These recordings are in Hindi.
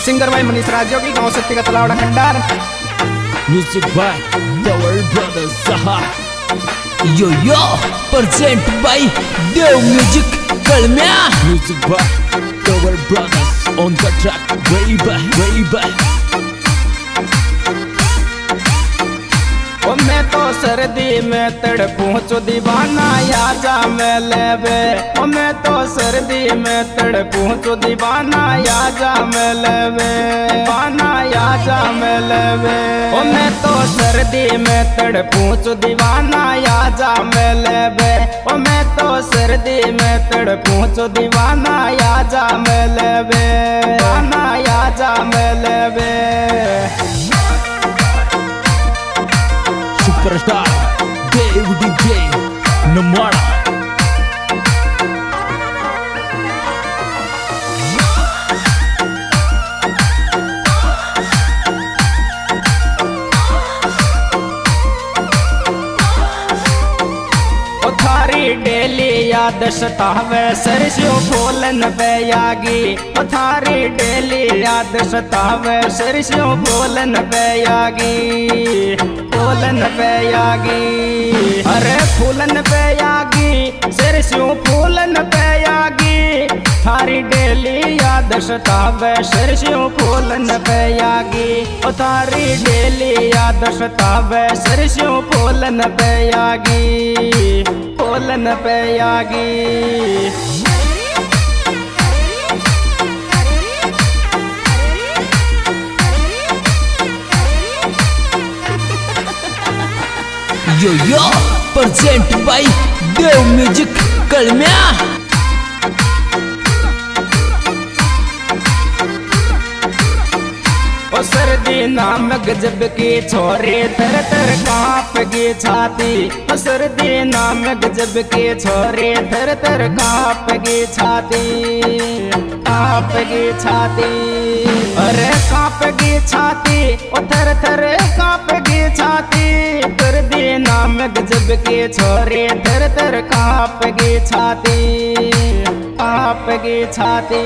सिंगर भाई मनीष राजो की गाँव सत्ती का Talawada Khandar. Music by Tower Brothers. यो present by Dev music Kalamya. Music by Tower Brothers on the track way back। मैं तो सर्दी में तड़पूं चो दीवाना याजा में लेवे। मैं तो सर्दी में तड़पूं चो दीवाना याजा में लेवे। दीवाना याजा में लेवे। मैं तो सर्दी में तड़पूं चो दीवाना याजा में लेवे। मैं तो सर्दी में तड़पूं चो दीवाना याजा में लेवे। दीवाना याजा में लेवे। Superstar Dev DJ Namada. थारी डेली याद सतावे सरस्यों फूलन बेयागी। थारी डेली याद सतावे सरस्यों फूलन बेयागी। फूलन बेयागी अरे फूलन बेयागी सरस्यों फूलन बेयागी। थारी डेली याद सतावे सरस्यों फूलन बेयागी। थारी डेली याद सतावे सरस्यों फूलन बेयागी। फूलन बेयागी। यो present by Dev music Kalamya. सर्दी नाम गजब की छोरी तर तर कांप की छाती। सर्दी नाम गजब की छोरी तर तर कांप की छाती। कांप की छाती अरे कांप की छाती ओ थर थर कांप की छाती। सर्दी नाम गजब की छोरी तर तर कांप की छाती। कांप की छाती।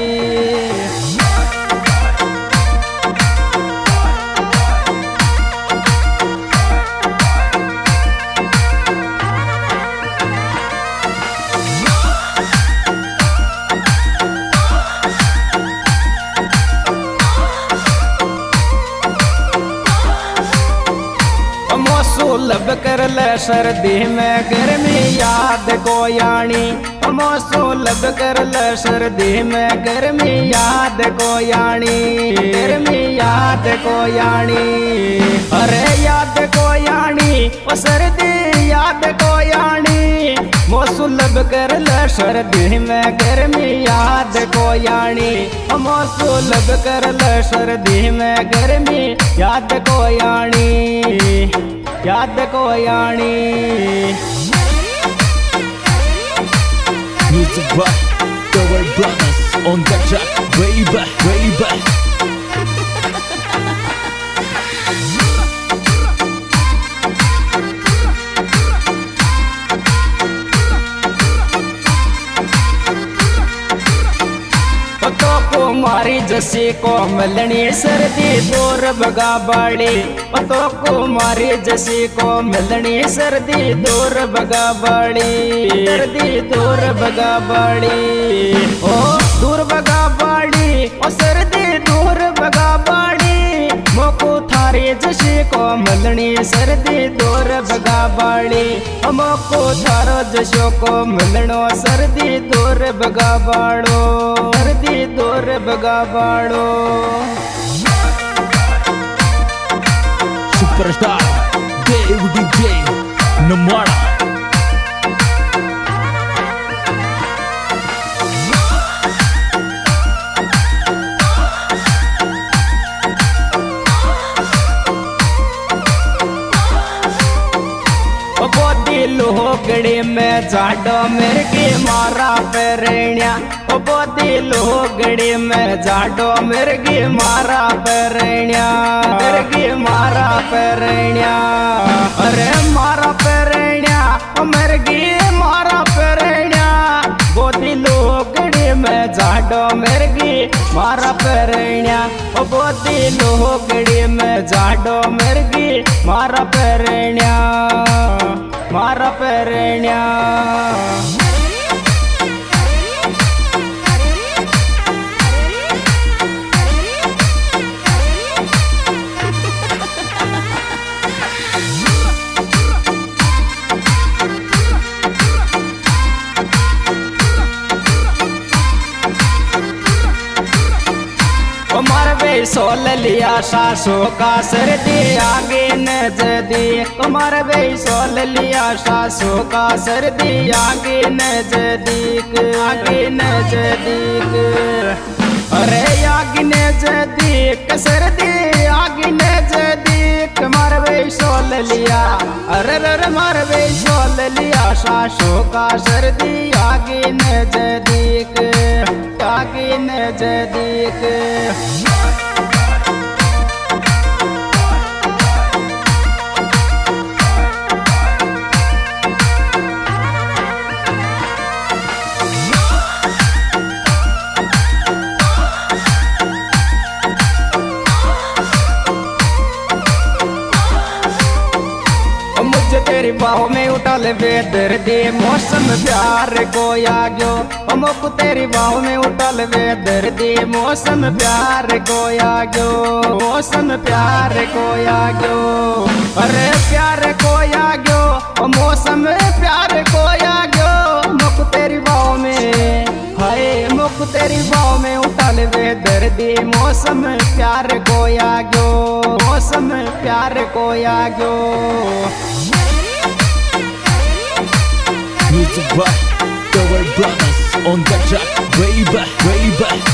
सुलभ कर ले सर्दी में गर्मी याद को यानी। सुलभ कर ले सर्दी में गर्मी याद को यानी। गर्मी याद को यानी अरे याद को यानी ओ सर्दी याद को यानी। सुलभ कर ले सर्दी में गर्मी याद को यानी। सुलभ कर ले सर्दी में गर्मी याद को यानी। याद को यानी। Music by Tower Brothers on the track way back। Kumari Jassi को मिलनी सर्दी दूर भगा बाड़ी। तो कुमारी जसी को मिलनी सर्दी दूर भगा बाड़ी। सर्दी दूर भगा बाड़ी ओ दूर भगा बाड़ी ओ सर्दी दूर भगा बाड़ी। मोको थारी जसी को मिलनी सर्दी दूर भगा बाड़ी। मोको थारो जसो को मिलनो सर्दी दूर भगा बाड़ो। सर्दी दूर भगा बाड़ो। Superstar Dev DJ नमाड़ा। लोहगड़ी में जाडो मिर्गी मारा पेरेण्या। बोदी लोहगड़ी में जाडो मिर्गी मारा पेरेण्या। मिर्गी मारा पेरेण्या अरे मारा पेरेण्या मिर्गी मारा पेरेण्या। बोदी लोहगड़ी में जाडो मिर्गी मारा परण्या ओ बोती लोहगड़ी में जाडो मिर्गी मारा परण्या मारा परण्या। सोल लिया सासू का सर्दी आगे नजदीक, तुम्हारे वे सोल लिया सासू का सर्दी आगे नजदीक आगे नजदीक। अरे आगे नजदीक सर्दी आगे नजदीक मारवे सोल लिया। अरे मारवे सोल लिया सासू का सर्दी आगे नजदीक आगे नजदीक। तेरी बाहों में उठल वेदर दे मौसम प्यार को आग्यो, मुक तेरी बाहों में उठल वेदर दे मौसम प्यार को आग्यो मौसम प्यार को आग्यो। अरे प्यार को आग्यो मौसम प्यार को आग्यो, मुक तेरी बाहों में हाय मुक तेरी बाहों में उठल वेदर दे मौसम प्यार को आग्यो मौसम प्यार को आग्यो। Music by Tower Brothers on the track, way back, way back.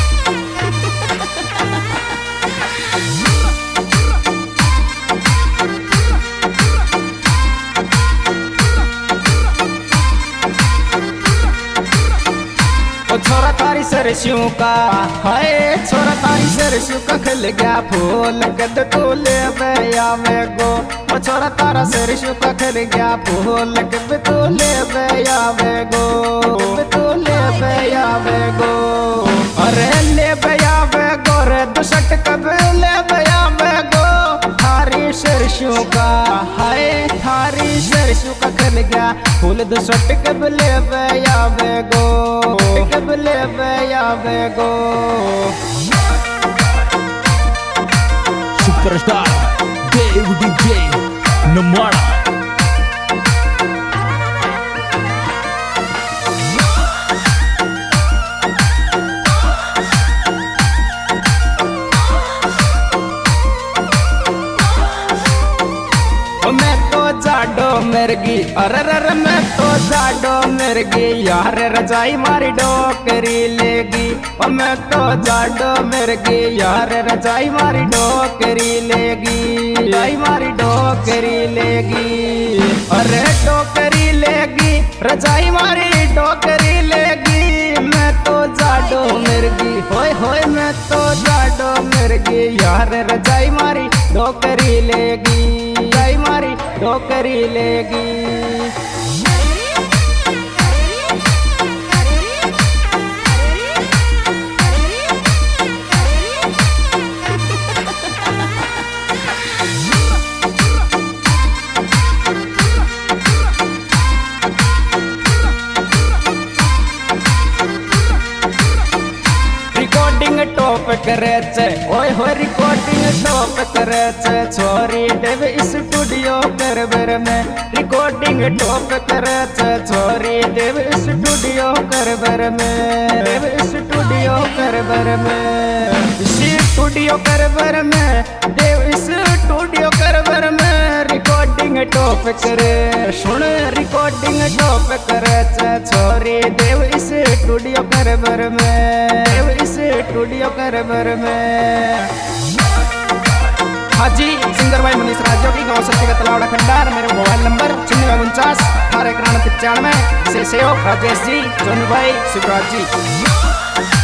छोरा तारी सरस्यों का हाय छोरा तारी सरस्यों का खिल गया फूल कद तू ले आवे गो। छोरा तारा सरस्यों का खिल गया फूल कद तू ले आवे गो तू ले आवे गो। अरे ले आवे गो रे दुसट कब ले आवे गो। थारी सरस्यों का हाय थारी सरस्यों का खिल गया फूल दुसट कब ले आवे गो कब ले आवे गो। Superstar Dave DJ Namara। मैं तो जाडो मिर्गी अरे मैं तो जाडो मिर्गी यार रजाई मारी डोकरी लेगी। मैं तो जाडो मिर्गी यार रजाई मारी डोकरी लेगी रजाई मारी डोकरी लेगी। अरे डोकरी लेगी रजाई मारी डोकरी लेगी। मैं तो जाडो मिर्गी होय होय मैं तो जाडो मिर्गी यार रजाई मारी डोकरी लेगी रजाई मारी डोकरी लेगी। टॉप करे ओए हो रिकॉर्डिंग टॉप करे छोरी देव स्टूडियो करबर में रिकॉर्डिंग टॉप करे छोरी देव स्टूडियो करबर में देव स्टूडियो करबर में स्टूडियो करबर में देव स्टूडियो करबर में रिकॉर्डिंग टॉप करे सुन रिकॉर्डिंग टॉप करे छोरी देव स्टूडियो करबर में देव स्टूडियो करबर में। हाजी सिंगर भाई मनीष राजो की गाँव सत्य का तलावड़ा खंडार। मेरे मोबाइल नंबर 49 18 91 से सहयोग राजेश जी, जोनू भाई, शिवराज जी।